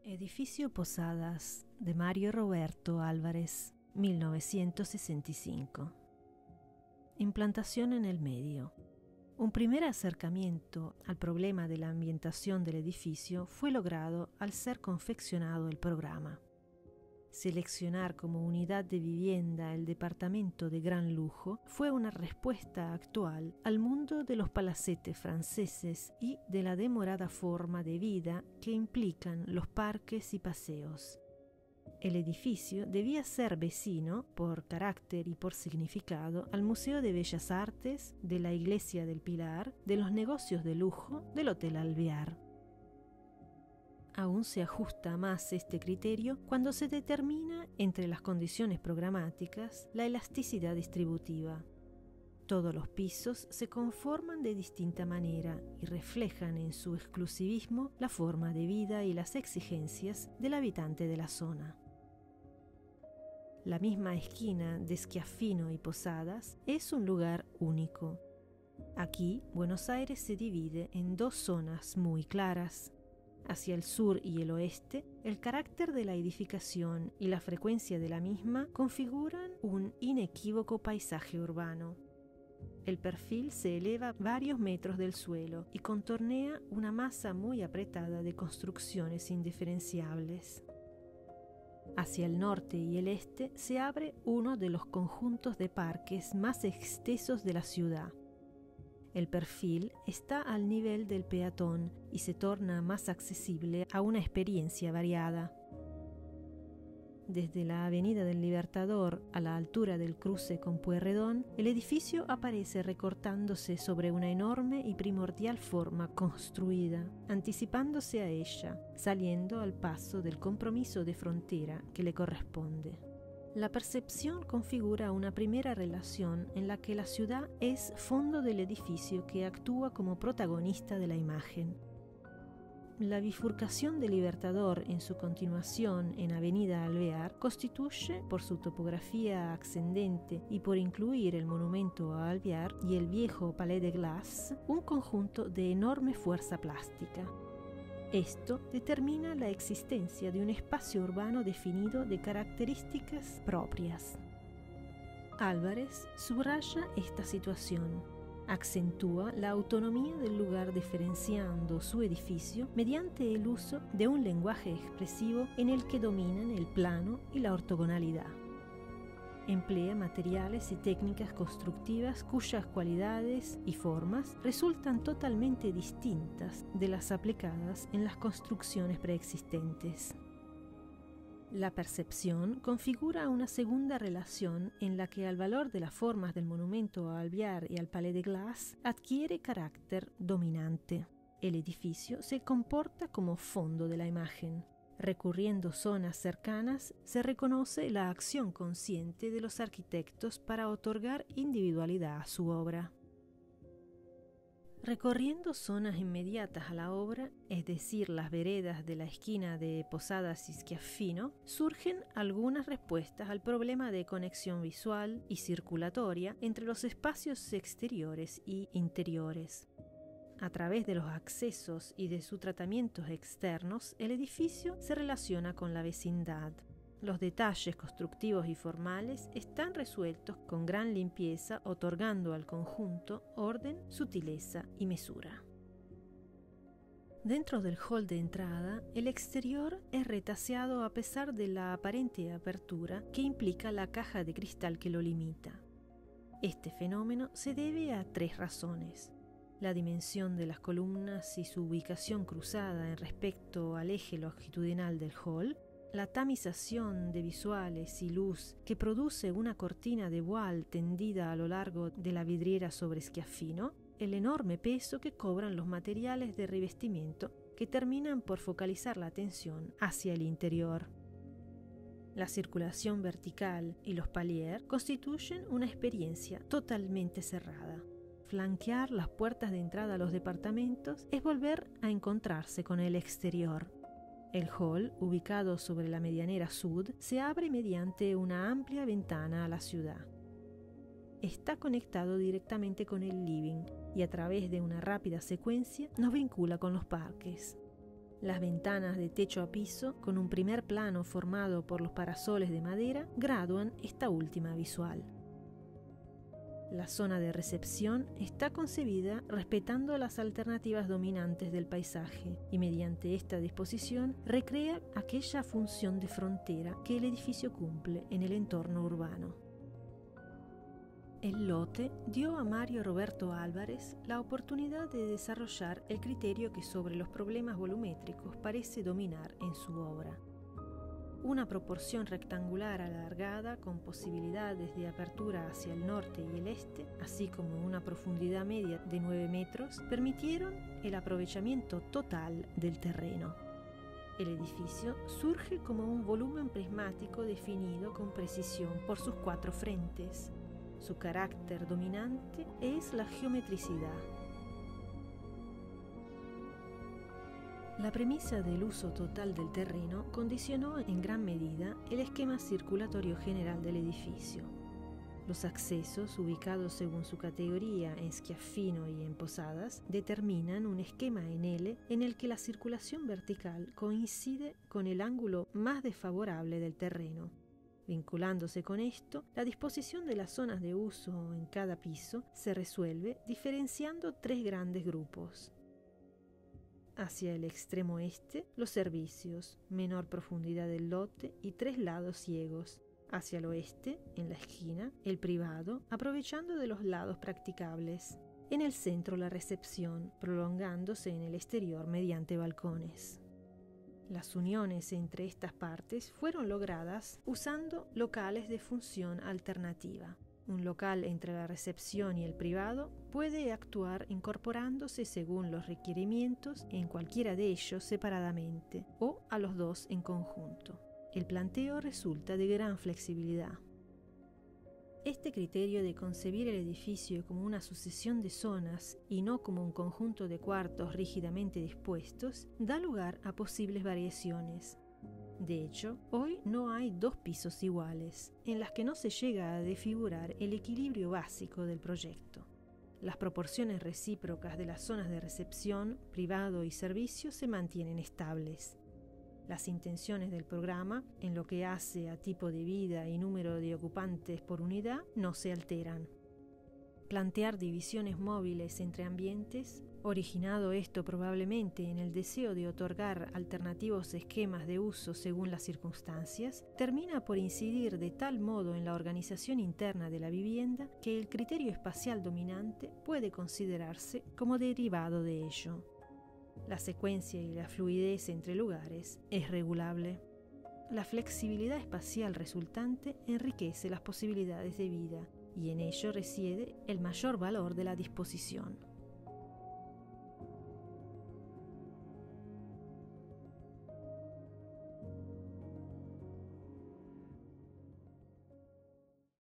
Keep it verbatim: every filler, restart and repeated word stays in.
Edificio Posadas de Mario Roberto Álvarez, mil novecientos sesenta y cinco. Implantación en el medio. Un primer acercamiento al problema de la ambientación del edificio fue logrado al ser confeccionado el programa. Seleccionar como unidad de vivienda el departamento de gran lujo fue una respuesta actual al mundo de los palacetes franceses y de la demorada forma de vida que implican los parques y paseos. El edificio debía ser vecino, por carácter y por significado, al Museo de Bellas Artes, de la Iglesia del Pilar, de los negocios de lujo, del Hotel Alvear. Aún se ajusta más este criterio cuando se determina entre las condiciones programáticas la elasticidad distributiva. Todos los pisos se conforman de distinta manera y reflejan en su exclusivismo la forma de vida y las exigencias del habitante de la zona. La misma esquina de Schiaffino y Posadas es un lugar único. Aquí, Buenos Aires se divide en dos zonas muy claras. Hacia el sur y el oeste, el carácter de la edificación y la frecuencia de la misma configuran un inequívoco paisaje urbano. El perfil se eleva varios metros del suelo y contornea una masa muy apretada de construcciones indiferenciables. Hacia el norte y el este se abre uno de los conjuntos de parques más extensos de la ciudad. El perfil está al nivel del peatón y se torna más accesible a una experiencia variada. Desde la Avenida del Libertador a la altura del cruce con Pueyrredón, el edificio aparece recortándose sobre una enorme y primordial forma construida, anticipándose a ella, saliendo al paso del compromiso de frontera que le corresponde. La percepción configura una primera relación en la que la ciudad es fondo del edificio que actúa como protagonista de la imagen. La bifurcación del Libertador en su continuación en Avenida Alvear constituye, por su topografía ascendente y por incluir el monumento a Alvear y el viejo Palais de Glace, un conjunto de enorme fuerza plástica. Esto determina la existencia de un espacio urbano definido de características propias. Álvarez subraya esta situación, acentúa la autonomía del lugar diferenciando su edificio mediante el uso de un lenguaje expresivo en el que dominan el plano y la ortogonalidad. Emplea materiales y técnicas constructivas cuyas cualidades y formas resultan totalmente distintas de las aplicadas en las construcciones preexistentes. La percepción configura una segunda relación en la que el valor de las formas del monumento a Alvear y al Palais de Glace adquiere carácter dominante. El edificio se comporta como fondo de la imagen. Recurriendo zonas cercanas, se reconoce la acción consciente de los arquitectos para otorgar individualidad a su obra. Recorriendo zonas inmediatas a la obra, es decir, las veredas de la esquina de Posadas y Schiaffino, surgen algunas respuestas al problema de conexión visual y circulatoria entre los espacios exteriores y interiores. A través de los accesos y de sus tratamientos externos, el edificio se relaciona con la vecindad. Los detalles constructivos y formales están resueltos con gran limpieza, otorgando al conjunto orden, sutileza y mesura. Dentro del hall de entrada, el exterior es retaseado a pesar de la aparente apertura que implica la caja de cristal que lo limita. Este fenómeno se debe a tres razones: la dimensión de las columnas y su ubicación cruzada en respecto al eje longitudinal del hall, la tamización de visuales y luz que produce una cortina de voile tendida a lo largo de la vidriera sobre Schiaffino, el enorme peso que cobran los materiales de revestimiento que terminan por focalizar la atención hacia el interior. La circulación vertical y los paliers constituyen una experiencia totalmente cerrada. Flanquear las puertas de entrada a los departamentos es volver a encontrarse con el exterior. El hall, ubicado sobre la medianera sud, se abre mediante una amplia ventana a la ciudad. Está conectado directamente con el living y a través de una rápida secuencia nos vincula con los parques. Las ventanas de techo a piso, con un primer plano formado por los parasoles de madera, gradúan esta última visual. La zona de recepción está concebida respetando las alternativas dominantes del paisaje y mediante esta disposición recrea aquella función de frontera que el edificio cumple en el entorno urbano. El lote dio a Mario Roberto Álvarez la oportunidad de desarrollar el criterio que sobre los problemas volumétricos parece dominar en su obra. Una proporción rectangular alargada con posibilidades de apertura hacia el norte y el este, así como una profundidad media de nueve metros, permitieron el aprovechamiento total del terreno. El edificio surge como un volumen prismático definido con precisión por sus cuatro frentes. Su carácter dominante es la geometricidad. La premisa del uso total del terreno condicionó en gran medida el esquema circulatorio general del edificio. Los accesos, ubicados según su categoría en schiaffino y en posadas, determinan un esquema en L en el que la circulación vertical coincide con el ángulo más desfavorable del terreno. Vinculándose con esto, la disposición de las zonas de uso en cada piso se resuelve diferenciando tres grandes grupos. Hacia el extremo este, los servicios, menor profundidad del lote y tres lados ciegos. Hacia el oeste, en la esquina, el privado, aprovechando de los lados practicables. En el centro, la recepción, prolongándose en el exterior mediante balcones. Las uniones entre estas partes fueron logradas usando locales de función alternativa. Un local entre la recepción y el privado puede actuar incorporándose según los requerimientos en cualquiera de ellos separadamente o a los dos en conjunto. El planteo resulta de gran flexibilidad. Este criterio de concebir el edificio como una sucesión de zonas y no como un conjunto de cuartos rígidamente dispuestos da lugar a posibles variaciones. De hecho, hoy no hay dos pisos iguales, en las que no se llega a desfigurar el equilibrio básico del proyecto. Las proporciones recíprocas de las zonas de recepción, privado y servicio se mantienen estables. Las intenciones del programa, en lo que hace a tipo de vida y número de ocupantes por unidad, no se alteran. Plantear divisiones móviles entre ambientes, originado esto probablemente en el deseo de otorgar alternativos esquemas de uso según las circunstancias, termina por incidir de tal modo en la organización interna de la vivienda que el criterio espacial dominante puede considerarse como derivado de ello. La secuencia y la fluidez entre lugares es regulable. La flexibilidad espacial resultante enriquece las posibilidades de vida y en ello reside el mayor valor de la disposición.